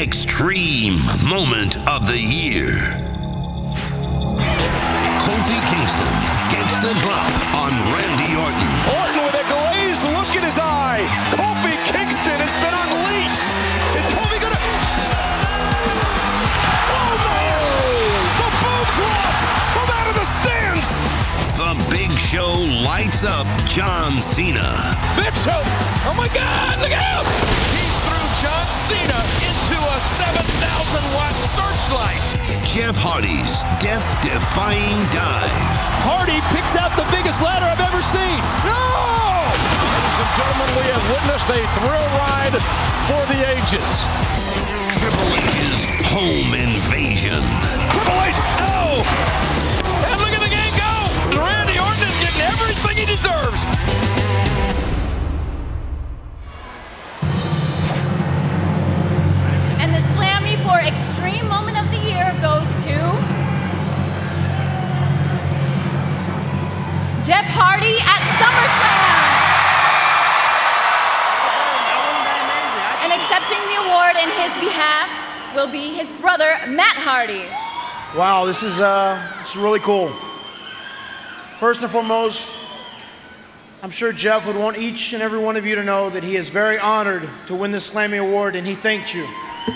Extreme Moment of the Year. Kofi Kingston gets the drop on Randy Orton. Orton with a glazed look in his eye. Kofi Kingston has been unleashed. Is Kofi gonna... Oh, man! The boot drop from out of the stands. The Big Show lights up John Cena. Big Show! Oh, my God! Look out! He threw John Cena into a 7,000-watt searchlight. Jeff Hardy's death-defying dive. Hardy picks out the biggest ladder I've ever seen. No! Ladies and gentlemen, we have witnessed a thrill ride for the ages. Triple H's home invasion. Triple H! Oh! And look at the game go! Randy Orton is getting everything he deserves. And the Slammy for Extreme Moment of the Year goes to Jeff Hardy at SummerSlam. And accepting the award in his behalf will be his brother, Matt Hardy. Wow, this is really cool. First and foremost, I'm sure Jeff would want each and every one of you to know that he is very honored to win this Slammy Award, and he thanked you.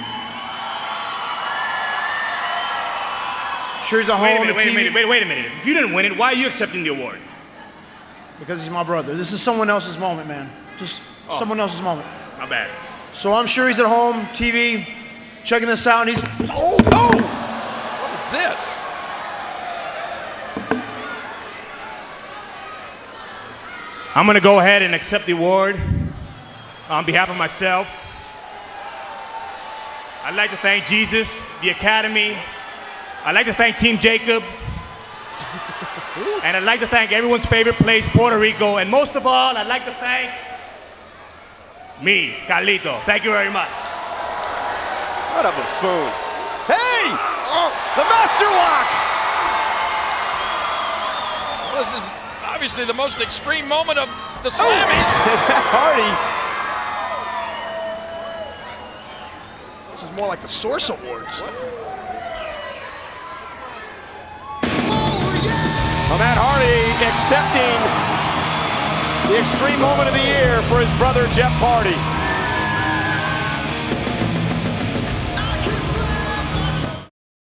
Sure, he's a home to TV. Wait a minute. If you didn't win it, why are you accepting the award? Because he's my brother. This is someone else's moment, man. Just someone else's moment. My bad. So I'm sure he's at home, TV, checking this out, and he's... What is this? I'm going to go ahead and accept the award on behalf of myself. I'd like to thank Jesus, the Academy. I'd like to thank Team Jacob. And I'd like to thank everyone's favorite place, Puerto Rico. And most of all, I'd like to thank me, Carlito. Thank you very much. What a buffoon. Hey! Oh, the Master Lock! Well, this is obviously the most extreme moment of the Slammies. Hardy. This is more like the Source Awards. Well, Matt Hardy accepting the Extreme Moment of the Year for his brother Jeff Hardy.